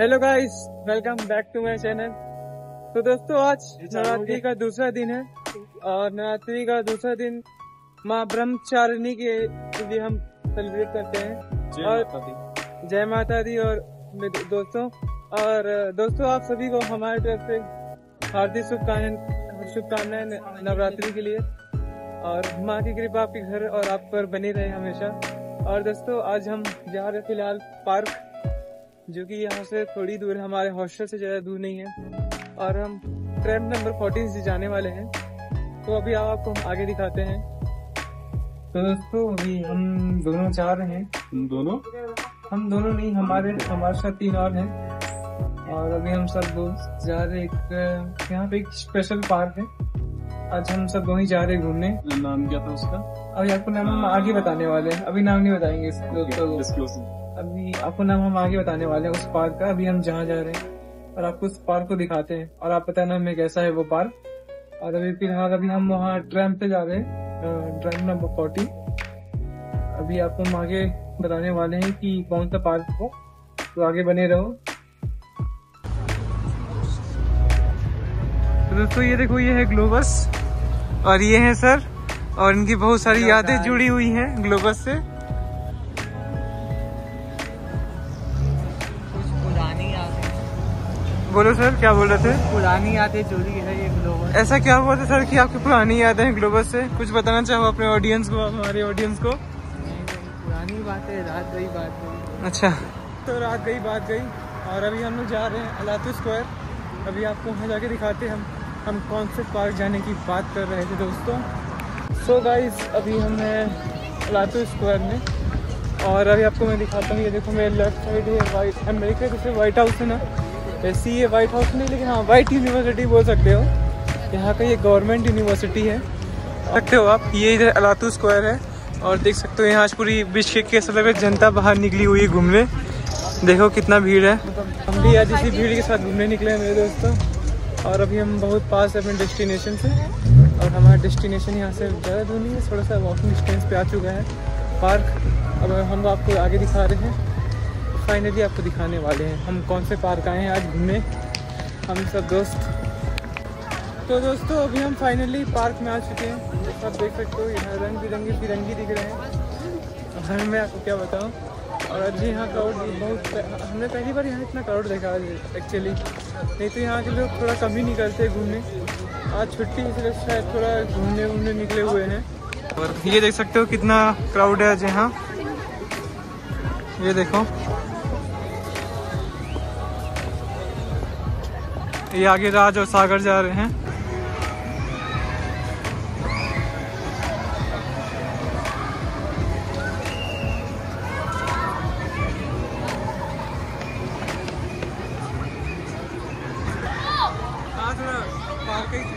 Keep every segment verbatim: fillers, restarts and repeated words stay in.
Hello guys, welcome back to my channel. तो दोस्तों, आज नवरात्रि का दूसरा दिन है और नवरात्रि का दूसरा दिन माँ ब्रह्मचारिणी के लिए हम सेलिब्रेट करते हैं। और जय माता दी। और मेरे दोस्तों और दोस्तों आप सभी को हमारे तरफ से हार्दिक शुभकामनाएं शुभकामनाएं नवरात्रि के लिए। और माँ की कृपा आपके घर और आप पर बनी रहे हमेशा। और दोस्तों, आज हम जा रहे फिलहाल पार्क, जो कि यहाँ से थोड़ी दूर है, हमारे हॉस्टल से ज़्यादा दूर नहीं है। और हम ट्रैम नंबर फोर्टीन से जाने वाले हैं। तो अभी आप आपको हम आगे दिखाते हैं। तो दोस्तों, अभी हम दोनों जा रहे हैं। दोनों हम दोनों नहीं, हमारे हमारे साथ तीन और हैं। और अभी हम सब दोस्त जा रहे एक यहाँ पे एक स्पेशल पार्क है। आज हम सब वहीं जा रहे हैं घूमने। नाम क्या था उसका? अभी आपको नाम हम आगे बताने वाले हैं, अभी नाम नहीं बताएंगे दोस्तों। अभी आपको नाम हम आगे बताने वाले हैं उस पार्क का। अभी हम जहाँ जा रहे हैं और आपको उस पार्क को दिखाते हैं और आप बताना हमें कैसा है वो पार्क। और अभी फिलहाल अभी हम वहाँ ट्रैम पे जा रहे हैं, ट्रैम नंबर फोर्टी। अभी आपको हम आगे बताने वाले हैं कि कौन सा पार्क हो, तो आगे बने रहो। तो दोस्तों, ये देखो, ये है ग्लोबस और ये है सर, और इनकी बहुत सारी यादें जुड़ी हुई हैं ग्लोबस से। बोलो सर, क्या बोल रहे थे? पुरानी यादें जुड़ी है ये ग्लोबस। ऐसा क्या हुआ था सर कि आपकी पुरानी यादें हैं ग्लोबस से? कुछ बताना चाहो अपने ऑडियंस को, हमारे ऑडियंस को। पुरानी बात है, रात गई बात गई। अच्छा, तो रात गई बात गई। और अभी हम लोग जा रहे हैं अलातू स्क्वायर। अभी आपको वहाँ जाके दिखाते हैं हम हम कौन से पार्क जाने की बात कर रहे थे दोस्तों। सो so गाइस, अभी हम हैं अलातू स्क्वायर में। और अभी आपको मैं दिखाता हूँ। ये देखो, मेरे लेफ्ट साइड है वाइट अमेरिका जैसे वाइट हाउस है ना, ऐसी ये वाइट हाउस नहीं, लेकिन हाँ वाइट यूनिवर्सिटी बोल सकते हो। यहाँ का ये गवर्नमेंट यूनिवर्सिटी है, सकते हो आप। ये इधर अलातू स्क्वायर है और देख सकते हो यहाँ आज पूरी बिश्केक के सब जनता बाहर निकली हुई है घूमने। देखो कितना भीड़ है। हम भी आज इसी भीड़ के साथ घूमने निकले हैं मेरे दोस्तों। और अभी हम बहुत पास है अपने डेस्टिनेशन से। और हमारा डेस्टिनेशन यहाँ से ज़्यादा दूर नहीं है, थोड़ा सा वॉकिंग डिस्टेंस पे आ चुका है पार्क। अब हम आपको आगे दिखा रहे हैं। फाइनली आपको दिखाने वाले हैं हम कौन से पार्क आए हैं आज घूमने, हम सब दोस्त। तो दोस्तों, अभी हम फाइनली पार्क में आ चुके हैं। आप देख सकते हो यहाँ रंग बिरंगे फिरंगी दिख रहे हैं। और मैं आपको क्या बताऊँ। और अभी यहाँ क्राउड बहुत, हमने पहली बार यहाँ इतना क्राउड देखा एक्चुअली। नहीं तो यहाँ के लोग थोड़ा कम ही निकलते घूमने। आज छुट्टी इसलिए शायद थोड़ा घूमने घूमने निकले हुए हैं। और ये देख सकते हो कितना क्राउड है आज यहाँ। ये देखो, ये आगे राज और सागर जा रहे हैं। हाँ, थोड़ा पार्क ही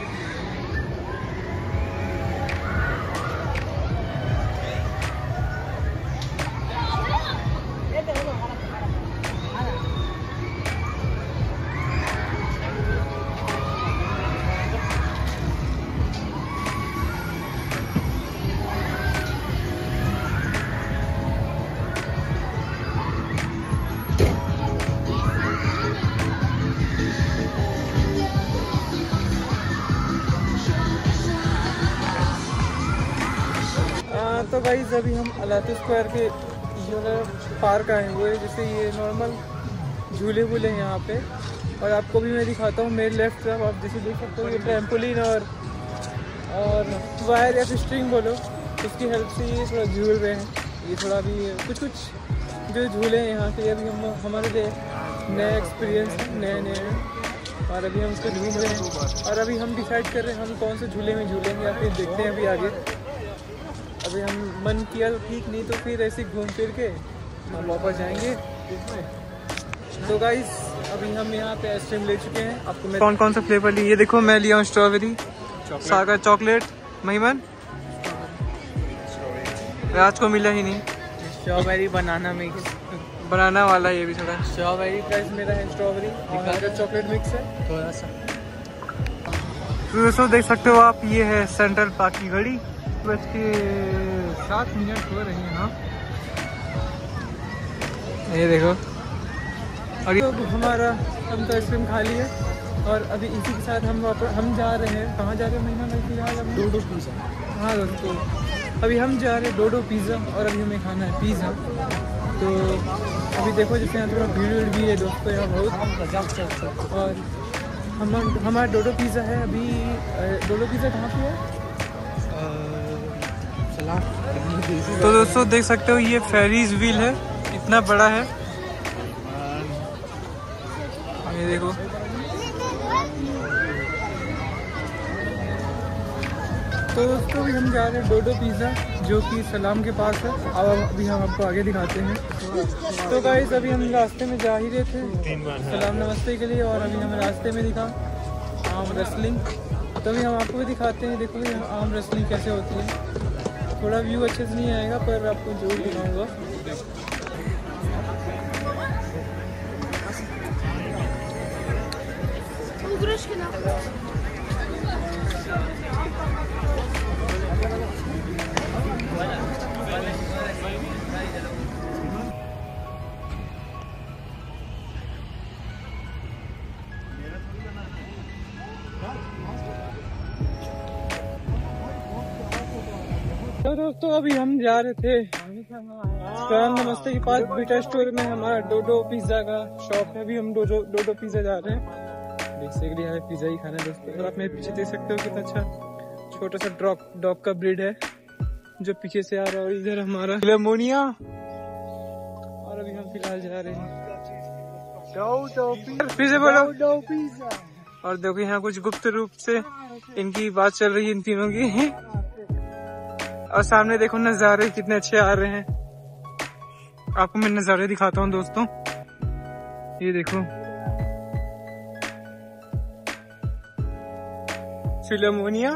तो गाइस, अभी हम अलातू स्क्वायर के जो है पार्क आए हुए हैं। जैसे ये नॉर्मल झूले वूले हैं यहाँ पे। और आपको भी मैं दिखाता हूँ मेरे लेफ्ट तरफ। आप जैसे देख सकते हो ये ट्रैम्पोलिन और और वायर या फिर स्ट्रिंग बोलो, उसकी हेल्प से ये थोड़ा झूल रहे हैं। ये थोड़ा भी कुछ कुछ जो झूले हैं यहाँ के, अभी हम हमारे लिए नया एक्सपीरियंस है, नए नए हैं। और अभी हम उसको झूम रहे हैं। और अभी हम डिसाइड कर रहे हैं हम कौन से झूले में झूलेंगे, या फिर देखते हैं अभी आगे। अभी हम मन किया तो ठीक, नहीं तो फिर ऐसे घूम फिर के हम वापस जाएंगे। तो गाइस, अभी हम यहाँ पे आइसक्रीम ले चुके हैं। आपको मैं कौन कौन सा फ्लेवर ली, ये देखो मैं लिया हूँ स्ट्रॉबेरी, सागर चॉकलेट, महिमन राज को मिला ही नहीं। स्ट्रॉबेरी बनाना मिक्स, बनाना वाला ये भी थोड़ा। स्ट्रॉबेरी प्राइस मेरा है स्ट्रॉबेरी और चॉकलेट मिक्स है थोड़ा सा। तो दोस्तों देख सकते हो आप, ये है सेंट्रल पार्क की घड़ी। बज के सात मिनट हो रही हैं। हाँ, ये देखो और तो हमारा हम तो आइसक्रीम खा लिए और अभी इसी के साथ हम वापस हम जा रहे हैं, कहाँ जा रहे हैं महीना भाई फिलहाल हम डोडो पिज़्ज़ा। हाँ दोस्तों, अभी हम जा रहे हैं डोडो पिज़्ज़ा और अभी हमें खाना है पिज़्ज़ा। तो अभी देखो जैसे यहाँ थोड़ा भीड़ भीड़ भी है दोस्तों यहाँ बहुत। और हम हमारा डोडो पिज़्ज़ा है अभी। डोडो पिज़्ज़ा कहाँ पे है? तो दोस्तों देख सकते हो ये फेरीज व्हील है, इतना बड़ा है ये देखो। तो दोस्तों अभी हम जा रहे हैं डोडो पिज़्ज़ा जो कि सलाम के पास है। अब अभी हम आपको आगे दिखाते हैं। तो गाइस अभी हम रास्ते में जा ही रहे थे सलाम नमस्ते के लिए और अभी हमें रास्ते में दिखा आम रेसलिंग। तो अभी हम आपको भी दिखाते हैं। देखो ये आम रेसलिंग कैसे होती है। थोड़ा व्यू अच्छे से नहीं आएगा पर आपको जरूर दिखाऊंगा। तो दोस्तों अभी हम जा रहे थे सलाम नमस्ते के पास बीटा स्टोर में हमारा डोडो पिज़्ज़ा का शॉप है। अभी हम डोडो डोडो पिज़्ज़ा जा रहे हैं। बेसिकली हमें पिज़्ज़ा ही खाना है दोस्तों। और आप मेरे पीछे देख सकते हो कितना अच्छा छोटा सा डॉग डॉग का ब्रीड है जो पीछे से आ रहा है। और इधर हमारा फिलामोनिया और अभी हम फिलहाल जा रहे हैं पिज़्ज़ा बोलो। और देखो यहाँ कुछ गुप्त रूप से इनकी बात चल रही है इन तीनों की। और सामने देखो नज़ारे कितने अच्छे आ रहे हैं। आपको मैं नज़ारे दिखाता हूँ दोस्तों। ये देखो फिलामोनिया।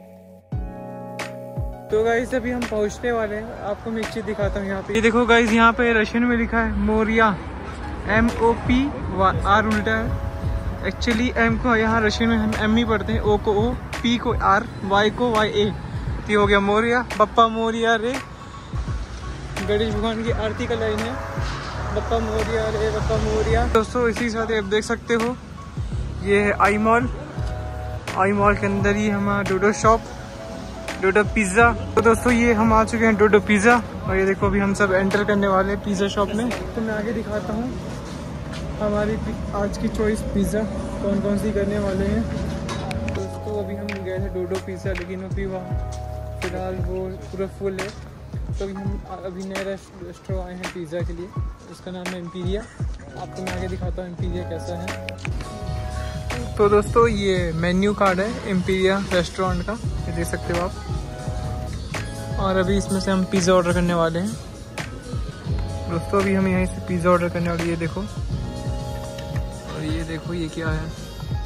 तो गाइस अभी हम पहुँचने वाले हैं। आपको मैं एक चीज दिखाता हूँ यहाँ पे। ये देखो गाइस यहाँ पे रशियन में लिखा है मोरिया, एम ओ पी आर उल्टा है। एक्चुअली एम को यहाँ रशियन में हम एम ही पढ़ते हैं, ओ को ओ, पी को आर, वाई को वाई ए। हो गया मोरिया, बप्पा मोरिया रे। गणेश भगवान की आरती का लाइन है, बप्पा मोरिया रे बप्पा मोरिया। दोस्तों इसी साथ आप देख सकते हो ये है आई मॉल। आई मॉल के अंदर ही हमारा डोडो शॉप, डोडो पिज़्ज़ा। तो दोस्तों ये हम आ चुके हैं डोडो पिज़्ज़ा और ये देखो अभी हम सब एंटर करने वाले हैं पिज़्ज़ा शॉप में। तो मैं आगे दिखाता हूँ हमारी आज की चॉइस पिज़्ज़ा कौन कौन सी करने वाले हैं। दोस्तों अभी हम गए थे डोडो पिज़्ज़ा लेकिन अभी वहाँ फिलहाल वो पूरा फुल है। तो अभी हम अभी नए रेस्टोरेंट आए हैं पिज़्ज़ा के लिए, उसका नाम है एम्पीरिया। आपको मैं आगे दिखाता हूँ एम्पीरिया कैसा है। तो दोस्तों ये मेन्यू कार्ड है एम्पीरिया रेस्टोरेंट का, ये देख सकते हो आप। और अभी इसमें से हम पिज़्ज़ा ऑर्डर करने वाले हैं दोस्तों। अभी हम यहीं से पिज़्ज़ा ऑर्डर करने वाले, ये देखो। और ये देखो ये क्या है,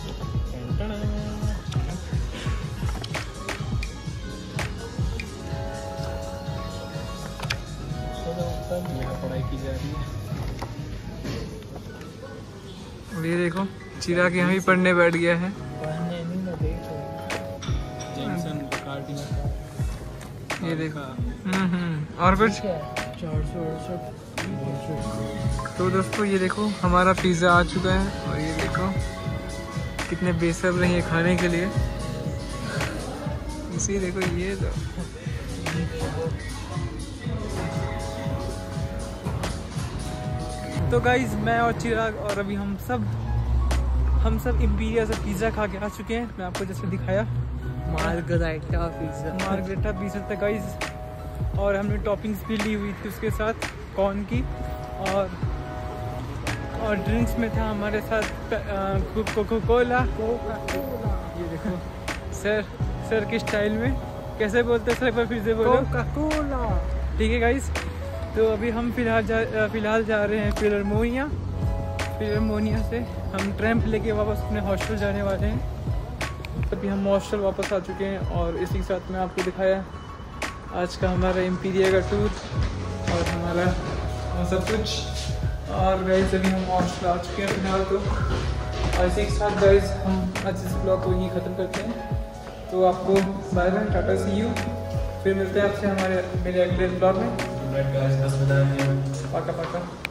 पढ़ाई की जा रही है। और ये देखो चिराग यहाँ भी पढ़ने बैठ गया है। ये देखो हम्म और कुछ। तो दोस्तों ये देखो हमारा पिज़्ज़ा आ चुका है और ये देखो कितने बेसब्र हैं ये खाने के लिए। इसी देखो ये तो तो गाइज मैं और चिराग और अभी हम सब हम सब एम्पीरिया से पिज़्ज़ा खा के आ चुके हैं। मैं आपको जैसे दिखाया मार्गरेटा पिज़्ज़ा मार्गरेटा पिज़्ज़ा था गाइज। और हमने टॉपिंग्स भी ली हुई थी उसके साथ कॉर्न की। और और ड्रिंक्स में था हमारे साथ कोको कोला। ये देखो सर सर के स्टाइल में कैसे बोलते सर, एक बार फिर से बोलो। Coca Cola. ठीक है गाइज। तो अभी हम फिलहाल जा फिलहाल जा रहे हैं फिलामोनिया। फिलामोनिया से हम ट्रैम्प लेके वापस अपने हॉस्टल जाने वाले हैं। अभी हम हॉस्टल वापस आ चुके हैं और इसी के साथ मैं आपको दिखाया आज का हमारा एम्पीरिया का टूर और हमारा सब कुछ। और गाइस अभी हम हॉस्टल आ चुके हैं फिलहाल तो। और इसी के साथ गाइस हम आज इस ब्लॉग को यहीं ख़त्म करते हैं। तो आपको bye bye, tata see you. फिर मिलते हैं आपसे हमारे मेरे अगले ब्लॉग में। पाका पाका।